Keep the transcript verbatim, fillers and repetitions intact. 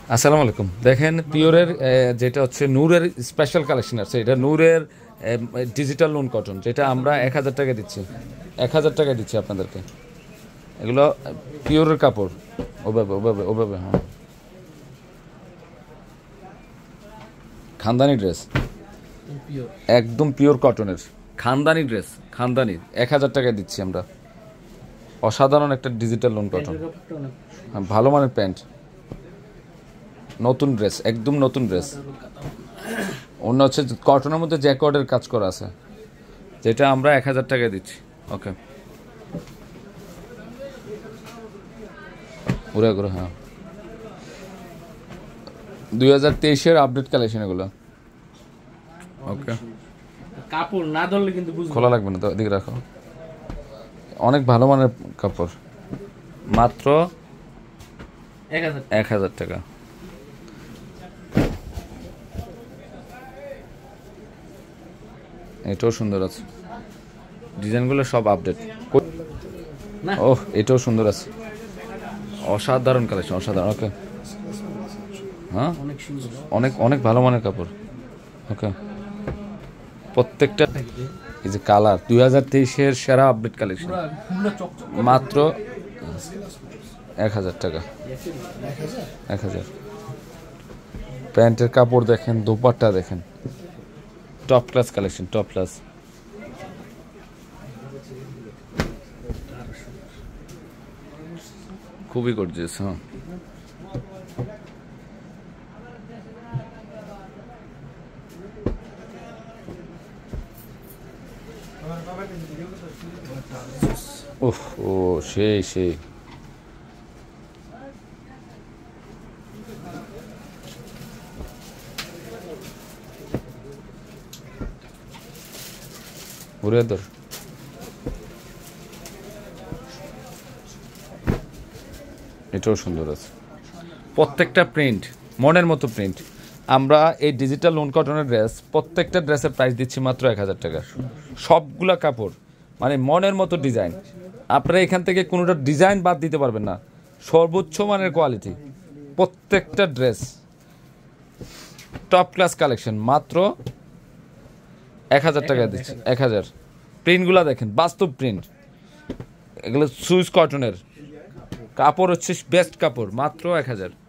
আসসালামু আলাইকুম। দেখেন পিওরের যেটা হচ্ছে নূরের স্পেশাল কালেকশন আছে, এটা নূরের ডিজিটাল লোন কটন, যেটা আমরা এক হাজার টাকা দিচ্ছি, এক হাজার টাকা দিচ্ছি আপনাদেরকে। এগুলো পিওরের কাপড়, ওভাবে ওভাবে ওভাবে হ্যাঁ, খানদানি ড্রেস, একদম পিওর কটনের খানদানি ড্রেস, খানদানি এক হাজার টাকায় দিচ্ছি আমরা। অসাধারণ একটা ডিজিটাল লোন কটন, হ্যাঁ ভালো মানের প্যান্ট, নতুন ড্রেস, একদম নতুন ড্রেস। অন্য হচ্ছে কটনের মধ্যে জ্যাকওয়ার্ডের কাজ করা আছে, যেটা আমরা এক হাজার টাকায় দিচ্ছি। ওকে, ঘুরে ঘুরে হ্যাঁ, দুই হাজার তেইশের আপডেট কালেকশন এগুলো। ওকে, কাপড় না ধরলে কিন্তু খোলা লাগবে না তো, এদিকে রাখো। অনেক ভালো মানের কাপড়, মাত্র এক হাজার টাকা। এটাও সুন্দর আছে, ডিজাইনগুলো সব আপডেট। ওহ, এটাও সুন্দর আছে, অসাধারণ কালেকশন, অসাধারণ। ওকে হ্যাঁ, অনেক অনেক ভালো মানের কাপড়। ওকে, প্রত্যেকটা এই যে কালার, দুই হাজার তেইশের সেরা আপডেট কালেকশন, মাত্র এক হাজার টাকা। এক হাজার। প্যান্টের কাপড় দেখেন, দোপাট্টা দেখেন, top class collection, top class. খুবই গর্জিয়াস। হ্যাঁ, ওহ ও সেই সেই উড়েদর। এটাও সুন্দর আছে, প্রত্যেকটা প্রিন্ট মনের মতো প্রিন্ট। আমরা এই ডিজিটাল লোন কটনের ড্রেস, প্রত্যেকটা ড্রেসের প্রাইস দিচ্ছি মাত্র এক হাজার টাকা। সবগুলা কাপড় মানে মনের মতো ডিজাইন, আপনারা এখান থেকে কোনোটা ডিজাইন বাদ দিতে পারবেন না, সর্বোচ্চ মানের কোয়ালিটি। প্রত্যেকটা ড্রেস টপ ক্লাস কালেকশন, মাত্র এক হাজার টাকা দিচ্ছি। এক হাজার। প্রিন্টগুলো দেখেন, বাস্তব প্রিন্ট, এগুলো সুইস কটনের কাপড়, হচ্ছে বেস্ট কাপড়, মাত্র এক হাজার।